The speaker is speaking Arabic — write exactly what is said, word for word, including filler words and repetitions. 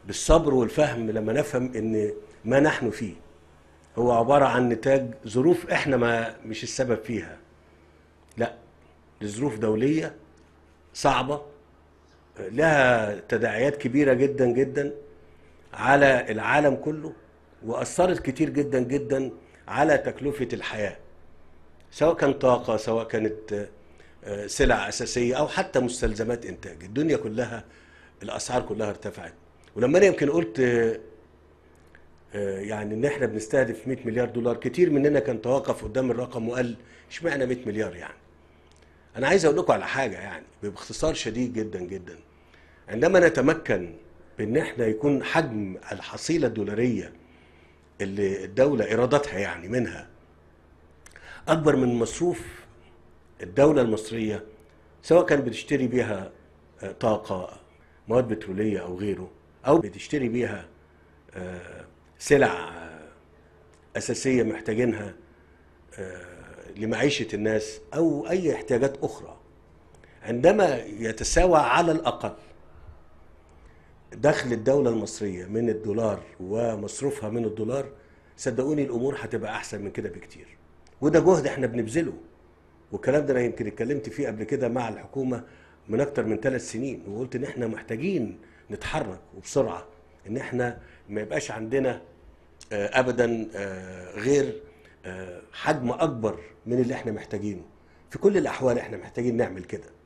بالصبر والفهم لما نفهم ان ما نحن فيه هو عبارة عن نتاج ظروف احنا ما مش السبب فيها، لا، دي ظروف دولية صعبة لها تداعيات كبيرة جدا جدا على العالم كله، وأثرت كتير جدا جدا على تكلفة الحياة، سواء كان طاقة، سواء كانت آه، سلع أساسية، أو حتى مستلزمات إنتاج. الدنيا كلها الأسعار كلها ارتفعت. ولما أنا يمكن قلت آه، آه، يعني إن إحنا بنستهدف مئة مليار دولار، كتير مننا كان توقف قدام الرقم وقال اشمعنى مئة مليار يعني. أنا عايز أقول لكم على حاجة يعني باختصار شديد جدا جدا. عندما نتمكن بان احنا يكون حجم الحصيله الدولاريه اللي الدوله ايراداتها يعني منها اكبر من مصروف الدوله المصريه، سواء كان بتشتري بيها آه، طاقه، مواد بتروليه او غيره، او بتشتري بيها آه، سلع آه، اساسيه محتاجينها آه، لمعيشه الناس، او اي احتياجات اخرى، عندما يتساوى على الاقل دخل الدولة المصرية من الدولار ومصروفها من الدولار، صدقوني الأمور هتبقى أحسن من كده بكتير. وده جهد احنا بنبذله، والكلام ده أنا يمكن اتكلمت فيه قبل كده مع الحكومة من أكتر من ثلاث سنين، وقلت إن احنا محتاجين نتحرك وبسرعة، إن احنا ما يبقاش عندنا آه، أبدا آه، غير آه، حجم أكبر من اللي احنا محتاجينه. في كل الأحوال احنا محتاجين نعمل كده.